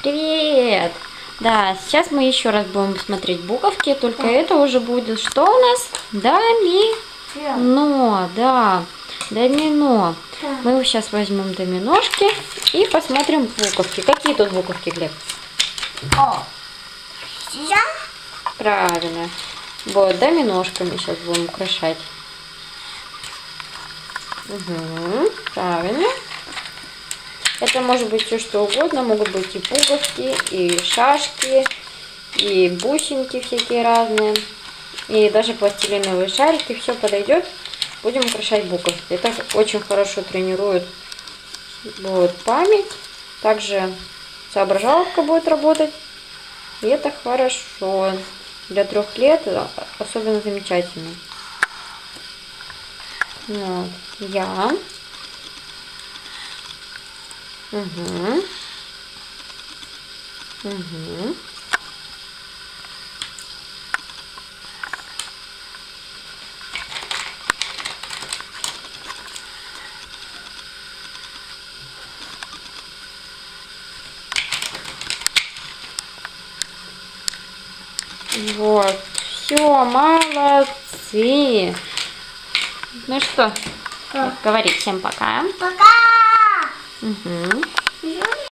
Привет! Да, сейчас мы еще раз будем смотреть буковки, только это уже будет что у нас? Домино, да, домино. Мы сейчас возьмем доминошки и посмотрим буковки. Какие тут буковки, Глеб? Правильно. Вот, доминошками сейчас будем украшать. Угу, правильно. Это может быть все что угодно, могут быть и пуговки, и шашки, и бусинки всякие разные, и даже пластилиновые шарики, все подойдет. Будем украшать буковки. Это очень хорошо тренирует память, также соображаловка будет работать, и это хорошо. Для 3 лет особенно замечательно. Вот. Я. Угу. Угу. Вот. Все, молодцы. Ну что, говори всем пока. Пока! Угу.